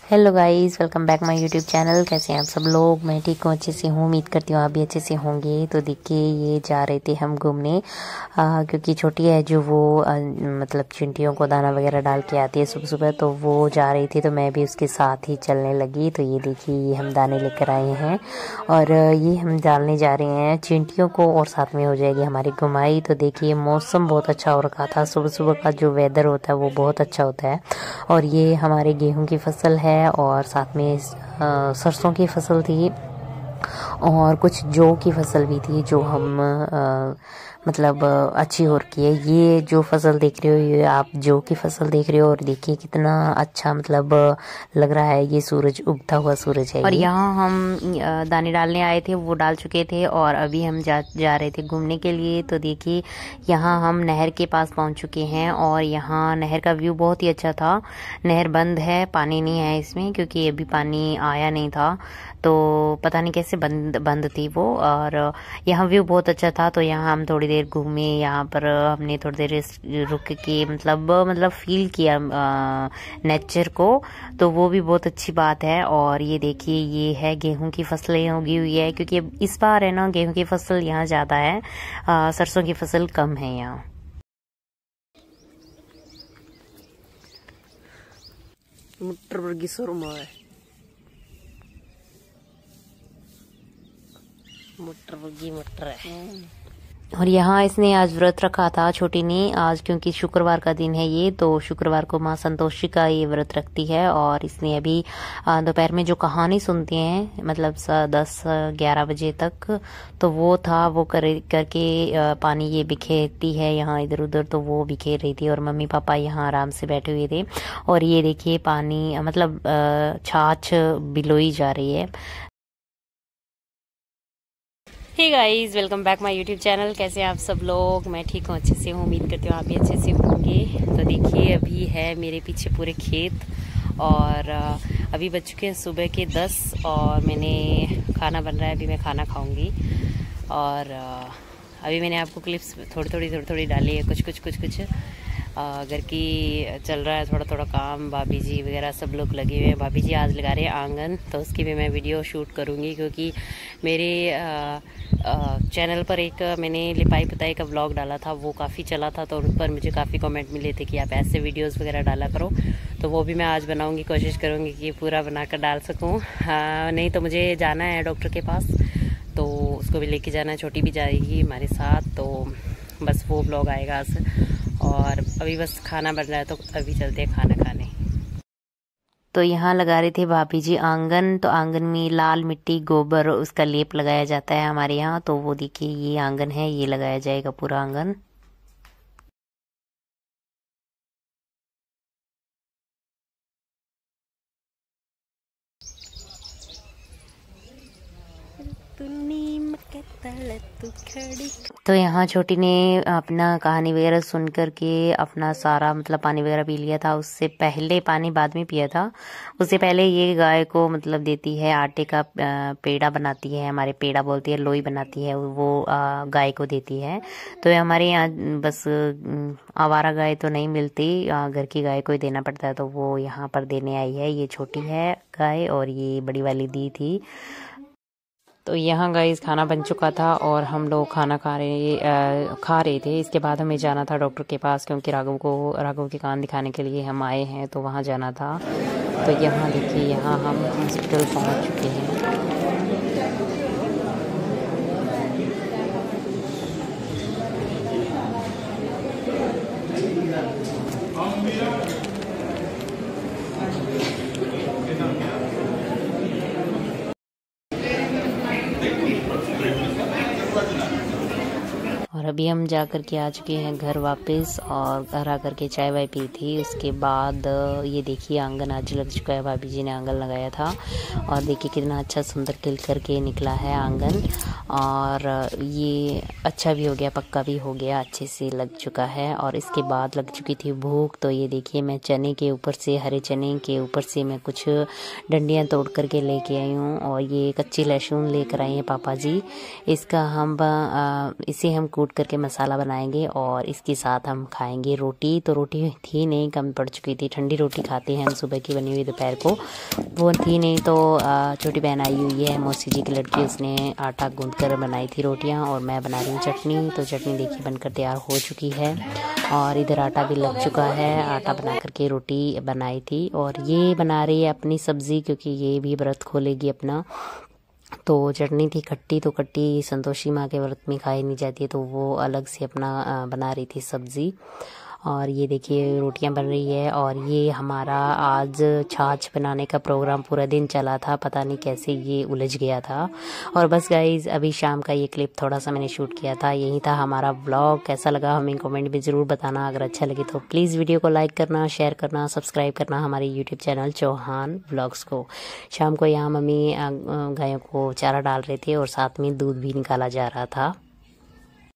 Hello guys, welcome back my YouTube channel. कैसे हैं आप सब लोग? मैं ठीक हूँ, अच्छे से हूँ। उम्मीद करती हूँ आप भी अच्छे से होंगे। तो देखिए, ये जा रहे थे हम घूमने क्योंकि छोटी है जो वो मतलब चिंटियों को दाना वगैरह डाल के आती है सुबह सुबह, तो वो जा रही थी तो मैं भी उसके साथ ही चलने लगी। तो ये देखिए, ये हम दाने लेकर आए हैं और ये हम डालने जा रहे हैं चिंटियों को और साथ में हो जाएगी हमारी घुमाई। तो देखिए, मौसम बहुत अच्छा हो रखा था। सुबह सुबह का जो वेदर होता है वो बहुत अच्छा होता है। और ये हमारे गेहूं की फसल है और साथ में सरसों की फसल थी और कुछ जौ की फसल भी थी जो हम मतलब अच्छी हो रखी है। ये जो फसल देख रहे हो, ये आप जौ की फसल देख रहे हो और देखिए कितना अच्छा मतलब लग रहा है। ये सूरज, उगता हुआ सूरज है। और यहाँ हम दाने डालने आए थे, वो डाल चुके थे और अभी हम जा रहे थे घूमने के लिए। तो देखिए, यहाँ हम नहर के पास पहुँच चुके हैं और यहाँ नहर का व्यू बहुत ही अच्छा था। नहर बंद है, पानी नहीं है इसमें क्योंकि अभी पानी आया नहीं था, तो पता नहीं कैसे बंद थी वो। और यहाँ व्यू बहुत अच्छा था, तो यहाँ हम थोड़ी देर घूमे। यहाँ पर हमने थोड़ी देर रुक के मतलब फील किया नेचर को, तो वो भी बहुत अच्छी बात है। और ये देखिए, ये है गेहूं की फसलें उगी हुई है क्योंकि इस बार है ना गेहूं की फसल यहाँ ज़्यादा है, सरसों की फसल कम है यहाँ। मटर वर्गी सुरमा है, मटर वर्गी मटर है। और यहाँ इसने आज व्रत रखा था छोटी ने आज, क्योंकि शुक्रवार का दिन है ये, तो शुक्रवार को माँ संतोषी का ये व्रत रखती है। और इसने अभी दोपहर में जो कहानी सुनते हैं मतलब 10-11 बजे तक, तो वो था, वो करके पानी ये बिखेरती है यहाँ इधर उधर, तो वो बिखेर रही थी और मम्मी पापा यहाँ आराम से बैठे हुए थे। और ये देखिए पानी मतलब छाछ बिलोई जा रही है। Hey guys, welcome back my YouTube channel. कैसे हैं आप सब लोग? मैं ठीक हूँ, अच्छे से हूँ। उम्मीद करती हूँ आप भी अच्छे से होंगे। तो देखिए, अभी है मेरे पीछे पूरे खेत और अभी बज चुके हैं सुबह के 10 और मैंने खाना बन रहा है, अभी मैं खाना खाऊंगी। और अभी मैंने आपको क्लिप्स थोड़ी डाली है, कुछ घर की चल रहा है थोड़ा काम। भाभी जी वगैरह सब लोग लगे हुए हैं। भाभी जी आज लगा रहे हैं आंगन, तो उसकी भी मैं वीडियो शूट करूँगी क्योंकि मेरे चैनल पर एक मैंने लिपाई पुताई का व्लॉग डाला था, वो काफ़ी चला था, तो उन पर मुझे काफ़ी कमेंट मिले थे कि आप ऐसे वीडियोस वगैरह डाला करो। तो वो भी मैं आज बनाऊँगी, कोशिश करूँगी कि पूरा बनाकर डाल सकूँ। नहीं तो मुझे जाना है डॉक्टर के पास, तो उसको भी लेके जाना है, छोटी भी जाएगी हमारे साथ, तो बस वो व्लॉग आएगा आज। और अभी बस खाना बन रहा है, तो अभी चलते हैं खाना खाने। तो यहाँ लगा रहे थे भाभी जी आंगन, तो आंगन में लाल मिट्टी गोबर उसका लेप लगाया जाता है हमारे यहाँ। तो वो देखिए, ये आंगन है, ये लगाया जाएगा पूरा आंगन। तो यहाँ छोटी ने अपना कहानी वगैरह सुन करके अपना सारा मतलब पानी वगैरह पी लिया था। उससे पहले पानी बाद में पिया था। उससे पहले ये गाय को मतलब देती है, आटे का पेड़ा बनाती है, हमारे पेड़ा बोलती है, लोई बनाती है, वो गाय को देती है। तो हमारे यहाँ बस आवारा गाय तो नहीं मिलती, घर की गाय को ही देना पड़ता है, तो वो यहाँ पर देने आई है। ये छोटी है गाय और ये बड़ी वाली दी थी। तो यहाँ गाइस खाना बन चुका था और हम लोग खाना खा रहे थे। इसके बाद हमें जाना था डॉक्टर के पास क्योंकि राघव के कान दिखाने के लिए हम आए हैं, तो वहाँ जाना था। तो यहाँ देखिए, यहाँ हम हॉस्पिटल पहुँच चुके हैं। और अभी हम जा कर के आ चुके हैं घर वापस, और घर आकर के चाय वाय पी थी। उसके बाद ये देखिए, आंगन आज लग चुका है, भाभी जी ने आंगन लगाया था और देखिए कितना अच्छा सुंदर खिल करके निकला है आंगन। और ये अच्छा भी हो गया, पक्का भी हो गया, अच्छे से लग चुका है। और इसके बाद लग चुकी थी भूख, तो ये देखिए, मैं चने के ऊपर से, हरे चने के ऊपर से मैं कुछ डंडियाँ तोड़ करके लेके आई हूँ। और ये कच्ची लहसुन लेकर आए हैं पापा जी। इसे हम कूट करके मसाला बनाएंगे और इसके साथ हम खाएंगे रोटी। तो रोटी थी नहीं, कम पड़ चुकी थी, ठंडी रोटी खाते हैं हम सुबह की बनी हुई दोपहर को, वो थी नहीं। तो छोटी बहन आई हुई है, मौसी जी की लड़की, उसने आटा गूंद कर बनाई थी रोटियां और मैं बना रही हूँ चटनी। तो चटनी देखिए बनकर तैयार हो चुकी है और इधर आटा भी लग चुका है। आटा बना करके रोटी बनाई थी और ये बना रही है अपनी सब्ज़ी, क्योंकि ये भी व्रत खोलेगी अपना। तो चटनी थी खट्टी, तो खट्टी संतोषी माँ के व्रत में खाई नहीं जाती है, तो वो अलग से अपना बना रही थी सब्ज़ी। और ये देखिए रोटियां बन रही है। और ये हमारा आज छाछ बनाने का प्रोग्राम पूरा दिन चला था, पता नहीं कैसे ये उलझ गया था। और बस गाइज अभी शाम का ये क्लिप थोड़ा सा मैंने शूट किया था। यही था हमारा व्लॉग। कैसा लगा हमें कमेंट में ज़रूर बताना। अगर अच्छा लगे तो प्लीज़ वीडियो को लाइक करना, शेयर करना, सब्सक्राइब करना हमारे यूट्यूब चैनल चौहान व्लॉग्स को। शाम को यहाँ मम्मी गायों को चारा डाल रहे थे और साथ में दूध भी निकाला जा रहा था।